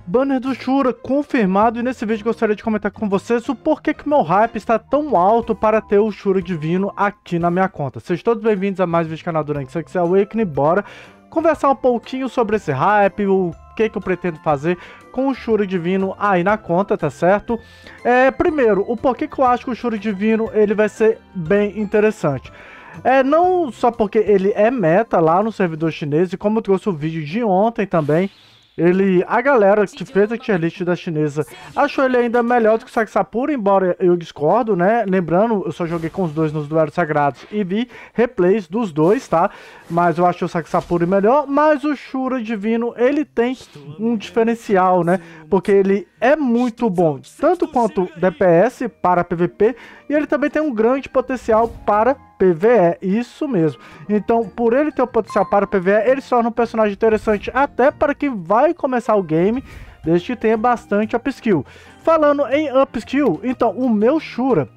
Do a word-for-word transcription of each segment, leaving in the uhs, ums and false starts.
Banner do Shura confirmado, e nesse vídeo gostaria de comentar com vocês o porquê que meu hype está tão alto para ter o Shura Divino aqui na minha conta. Sejam todos bem-vindos a mais um vídeo do canal do Rank Success Awakening. Bora conversar um pouquinho sobre esse hype, o que que eu pretendo fazer com o Shura Divino aí na conta, tá certo? É, primeiro, o porquê que eu acho que o Shura Divino ele vai ser bem interessante. É, não só porque ele é meta lá no servidor chinês, e como eu trouxe o vídeo de ontem também, ele, a galera que fez a tier list da chinesa achou ele ainda melhor do que o Saxapura, embora eu discordo, né? Lembrando, eu só joguei com os dois nos duelos sagrados e vi replays dos dois, tá? Mas eu achei o Saxapura melhor, mas o Shura Divino, ele tem um diferencial, né? Porque ele é muito bom, tanto quanto D P S para P V P, e ele também tem um grande potencial para P V E, isso mesmo. Então, por ele ter o potencial para P V E, ele se torna um personagem interessante até para quem vai começar o game, desde que tenha bastante upskill. Falando em upskill, então, o meu Shura,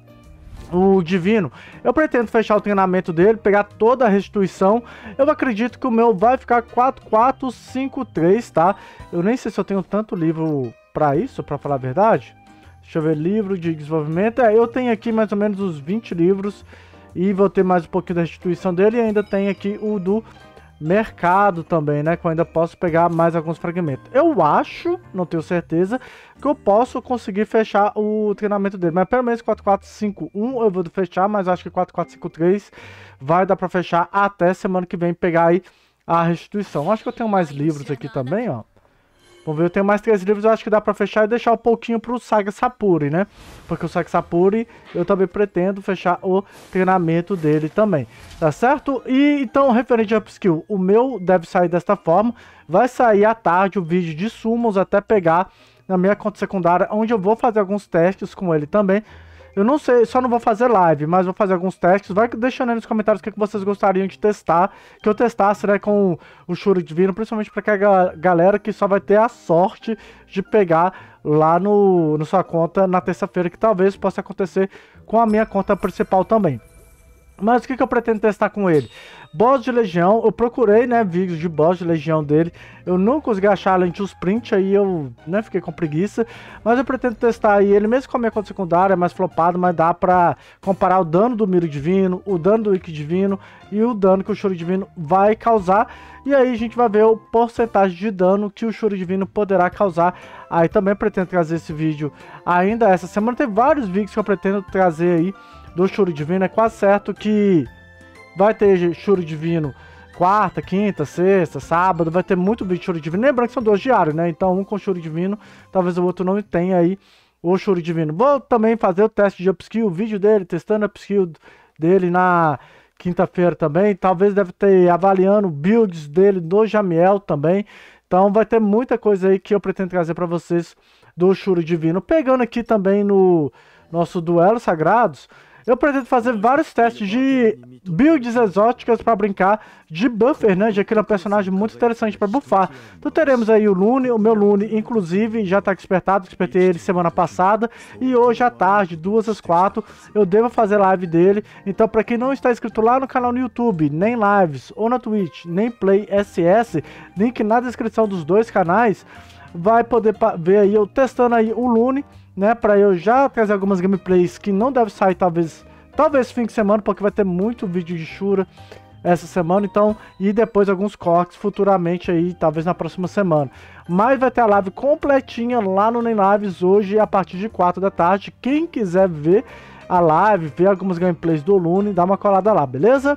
o Divino, eu pretendo fechar o treinamento dele, pegar toda a restituição. Eu acredito que o meu vai ficar quatro quatro cinco três, tá? Eu nem sei se eu tenho tanto livro para isso, para falar a verdade. Deixa eu ver, livro de desenvolvimento. É, eu tenho aqui mais ou menos uns vinte livros. E vou ter mais um pouquinho da restituição dele. E ainda tem aqui o do mercado também, né? Que eu ainda posso pegar mais alguns fragmentos. Eu acho, não tenho certeza, que eu posso conseguir fechar o treinamento dele. Mas pelo menos quatro quatro cinco um eu vou fechar. Mas acho que quatro quatro cinco três vai dar pra fechar até semana que vem pegar aí a restituição. Acho que eu tenho mais livros aqui também, ó. Vamos ver, eu tenho mais três livros, eu acho que dá pra fechar e deixar um pouquinho pro Saxapura, né? Porque o Saxapura eu também pretendo fechar o treinamento dele também, tá certo? E então, referente a upskill, o meu deve sair desta forma. Vai sair à tarde o vídeo de summons até pegar na minha conta secundária, onde eu vou fazer alguns testes com ele também. Eu não sei, só não vou fazer live, mas vou fazer alguns testes. Vai deixando aí nos comentários o que vocês gostariam de testar. Que eu testasse, né, com o Shura Divino, principalmente para aquela galera que só vai ter a sorte de pegar lá no, no sua conta na terça-feira, que talvez possa acontecer com a minha conta principal também. Mas o que, que eu pretendo testar com ele? Boss de Legião, eu procurei, né, vídeos de boss de Legião dele. Eu não consegui achar além de os prints, aí eu, né, fiquei com preguiça. Mas eu pretendo testar aí ele, mesmo com a minha conta secundária, é mais flopado, mas dá pra comparar o dano do Miro Divino, o dano do Ikki Divino e o dano que o Shura Divino vai causar. E aí a gente vai ver o porcentagem de dano que o Shura Divino poderá causar. Aí também pretendo trazer esse vídeo ainda essa semana. Tem vários vídeos que eu pretendo trazer aí do Shura Divino. É quase certo que vai ter Shura Divino quarta, quinta, sexta, sábado. Vai ter muito vídeo de Shura Divino. Lembrando que são dois diários, né? Então um com Shura Divino, talvez o outro não tenha aí o Shura Divino. Vou também fazer o teste de upskill, o vídeo dele, testando a upskill dele na quinta-feira também. Talvez deve ter avaliando builds dele do Jamiel também. Então vai ter muita coisa aí que eu pretendo trazer para vocês do Shura Divino. Pegando aqui também no nosso duelo sagrados, eu pretendo fazer vários testes de builds exóticas para brincar de buffer, né? Já que ele é um personagem muito interessante para buffar. Então teremos aí o Lune, o meu Lune, inclusive, já está despertado, despertei ele semana passada. E hoje à tarde, duas às quatro, eu devo fazer live dele. Então para quem não está inscrito lá no canal no YouTube, nem lives, ou na Twitch, nem Play S S, link na descrição dos dois canais, vai poder ver aí eu testando aí o Lune, né, para eu já trazer algumas gameplays que não deve sair talvez, talvez fim de semana, porque vai ter muito vídeo de Shura essa semana, então, e depois alguns cortes futuramente aí, talvez na próxima semana. Mas vai ter a live completinha lá no Nem Lives hoje a partir de quatro da tarde. Quem quiser ver a live, ver algumas gameplays do Lune, dá uma colada lá, beleza?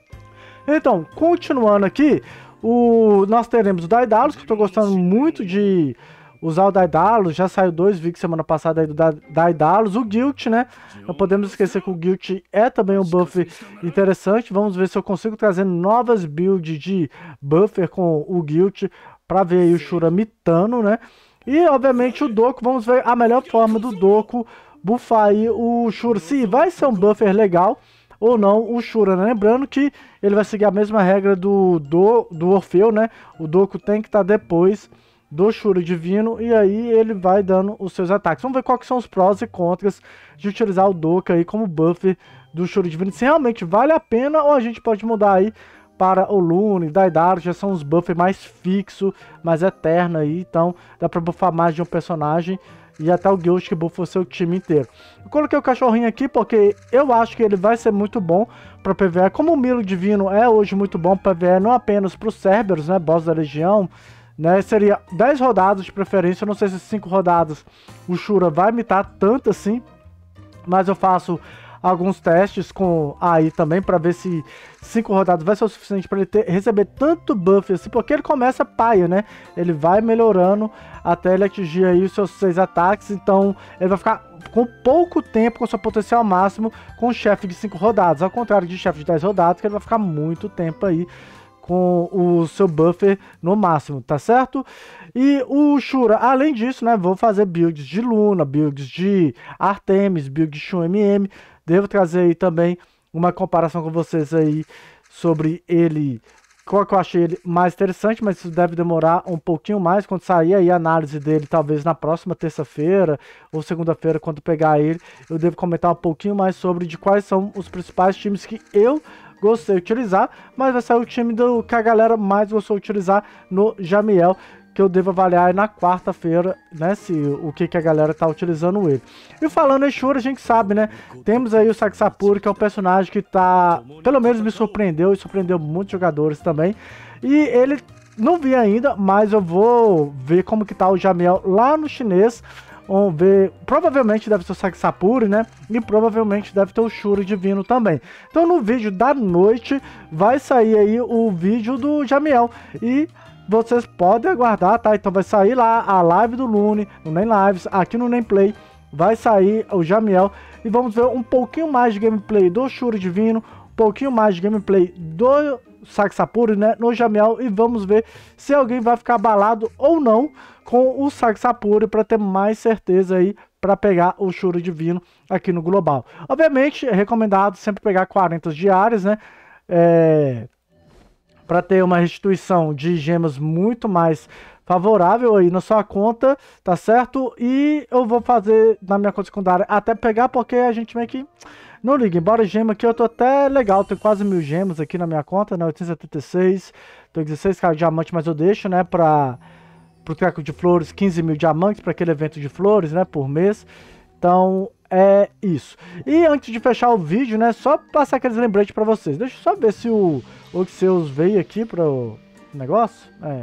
Então, continuando aqui, o, nós teremos o Daedalus, que eu tô gostando muito de usar o Daedalus. Já saiu dois vídeos semana passada aí do Daedalus. O Guilt, né? Não podemos esquecer que o Guilt é também um buff interessante. Vamos ver se eu consigo trazer novas builds de buffer com o Guilt para ver aí o Shura mitando, né? E obviamente o Doku, vamos ver a melhor forma do Doku buffar aí o Shura. Se vai ser um buffer legal ou não o Shura, né? Lembrando que ele vai seguir a mesma regra do, do, do Orfeu, né? O Doku tem que estar depois do Shura Divino, e aí ele vai dando os seus ataques. Vamos ver quais são os prós e contras de utilizar o Doku aí como buffer do Shura Divino, se realmente vale a pena, ou a gente pode mudar aí para o Lune, Daidaro, já são os buffs mais fixos, mais eternos aí, então dá pra buffar mais de um personagem. E até o Ghost que buffa o seu time inteiro. Eu coloquei o cachorrinho aqui porque eu acho que ele vai ser muito bom para P V E. Como o Milo Divino é hoje muito bom para P V E, não apenas para os Cerberus, né, boss da Legião, né, seria dez rodadas de preferência. Eu não sei se cinco rodadas o Shura vai imitar tanto assim, mas eu faço alguns testes com aí também para ver se cinco rodadas vai ser o suficiente para ele ter, receber tanto buff assim, porque ele começa paia, né? Ele vai melhorando até ele atingir aí os seus seis ataques, então ele vai ficar com pouco tempo com seu potencial máximo com o chefe de cinco rodadas, ao contrário de chefe de dez rodadas, que ele vai ficar muito tempo aí com o seu buffer no máximo, tá certo? E o Shura, além disso, né, vou fazer builds de Luna, builds de Artemis, builds de Shun M M. Devo trazer aí também uma comparação com vocês aí sobre ele, qual que eu achei ele mais interessante, mas isso deve demorar um pouquinho mais, quando sair aí a análise dele, talvez na próxima terça-feira ou segunda-feira, quando pegar ele, eu devo comentar um pouquinho mais sobre de quais são os principais times que eu gostei de utilizar, mas vai ser o time do que a galera mais gostou de utilizar no Jamiel, que eu devo avaliar na quarta-feira, né, se o que, que a galera tá utilizando ele. E falando em Shura, a gente sabe, né, temos aí o Saxapuri, que é um personagem que tá, pelo menos me surpreendeu e surpreendeu muitos jogadores também, e ele não vi ainda, mas eu vou ver como que tá o Jamiel lá no chinês. Vamos ver, provavelmente deve ser o Saxapuri, né? E provavelmente deve ter o Shura Divino também. Então no vídeo da noite vai sair aí o vídeo do Jamiel. E vocês podem aguardar, tá? Então vai sair lá a live do Lune, no Nem Lives, aqui no Nem Play. Vai sair o Jamiel. E vamos ver um pouquinho mais de gameplay do Shura Divino. Um pouquinho mais de gameplay do Saxapuri, né, no Jamiel, e vamos ver se alguém vai ficar abalado ou não com o Saxapuri para ter mais certeza aí para pegar o Shura Divino aqui no global. Obviamente é recomendado sempre pegar quarenta diárias, né, é, para ter uma restituição de gemas muito mais favorável aí na sua conta, tá certo? E eu vou fazer na minha conta secundária até pegar, porque a gente meio que não liga, embora gema aqui eu tô até legal, tenho quase mil gemas aqui na minha conta, né, oitocentos e setenta e seis, tenho dezesseis caras de diamante, mas eu deixo, né, pra, pro treco de flores, quinze mil diamantes para aquele evento de flores, né, por mês, então é isso. E antes de fechar o vídeo, né, só passar aqueles lembretes pra vocês, deixa eu só ver se o Oxeus veio aqui pro negócio, é,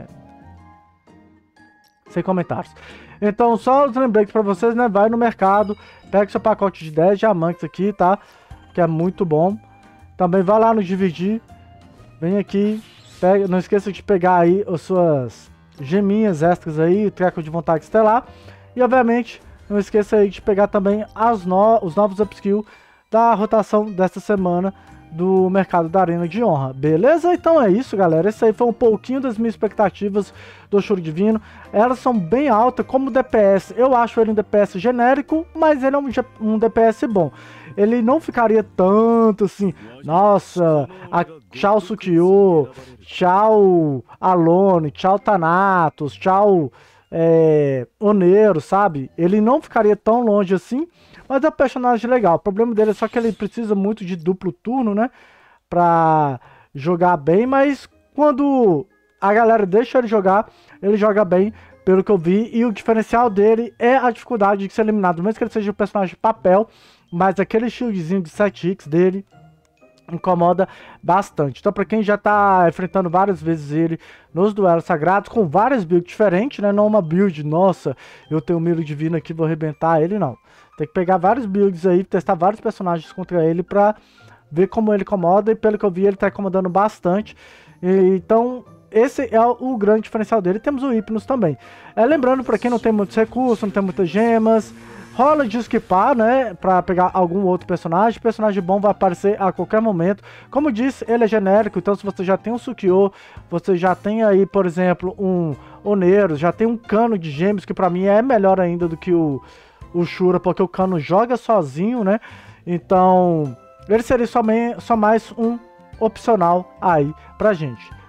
sem comentários. Então, só os lembretes pra vocês, né? Vai no mercado, pega seu pacote de dez diamantes aqui, tá? Que é muito bom. Também vai lá no Dividir. Vem aqui, pega, não esqueça de pegar aí as suas geminhas extras aí, o treco de vontade estelar. E, obviamente, não esqueça aí de pegar também as no, os novos upskills da rotação desta semana do mercado da Arena de Honra, beleza? Então é isso, galera, esse aí foi um pouquinho das minhas expectativas do Shura Divino. Elas são bem altas, como D P S, eu acho ele um D P S genérico, mas ele é um, um D P S bom. Ele não ficaria tanto assim, nossa, a, tchau Sukyo, tchau Alone, tchau Thanatos, tchau é, Oneiro, sabe? Ele não ficaria tão longe assim, mas é um personagem legal. O problema dele é só que ele precisa muito de duplo turno, né? Pra jogar bem, mas quando a galera deixa ele jogar, ele joga bem, pelo que eu vi. E o diferencial dele é a dificuldade de ser eliminado, mesmo que ele seja um personagem de papel, mas aquele shieldzinho de sete hits dele incomoda bastante. Então, para quem já tá enfrentando várias vezes ele nos duelos sagrados, com várias builds diferentes, né? Não uma build, nossa, eu tenho um Milo Divino aqui, vou arrebentar ele, não. Tem que pegar vários builds aí, testar vários personagens contra ele pra ver como ele incomoda, e pelo que eu vi ele tá incomodando bastante. E, então, esse é o, o grande diferencial dele. Temos o Hypnos também. É, lembrando, pra quem não tem muitos recursos, não tem muitas gemas, rola de skipar, né, pra pegar algum outro personagem. O personagem bom vai aparecer a qualquer momento. Como disse, ele é genérico, então se você já tem um Sukyo, você já tem aí, por exemplo, um Oneiro, já tem um Cano de gêmeos, que pra mim é melhor ainda do que o, o Shura, porque o Cano joga sozinho, né, então ele seria só, me, só mais um opcional aí pra gente.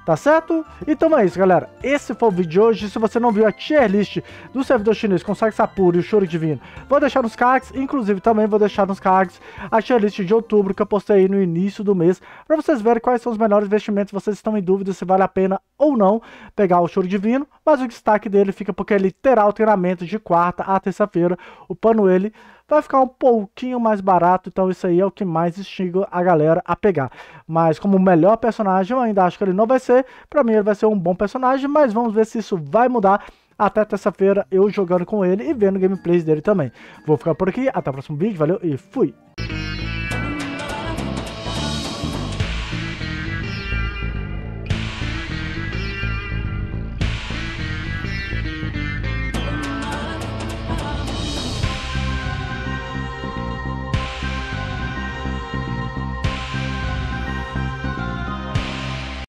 tá certo? Então é isso, galera. Esse foi o vídeo de hoje. Se você não viu a tier list do servidor chinês com Saque Sapura e o Choro Divino, vou deixar nos cards. Inclusive, também vou deixar nos cards a tier list de outubro que eu postei aí no início do mês, pra vocês verem quais são os melhores investimentos. Vocês estão em dúvida se vale a pena ou não pegar o Choro Divino, mas o destaque dele fica porque é literal treinamento de quarta a terça-feira. Upando ele vai ficar um pouquinho mais barato, então isso aí é o que mais instiga a galera a pegar. Mas como o melhor personagem, eu ainda acho que ele não vai ser. Pra mim ele vai ser um bom personagem, mas vamos ver se isso vai mudar até terça-feira eu jogando com ele e vendo gameplays dele também. Vou ficar por aqui, até o próximo vídeo, valeu e fui!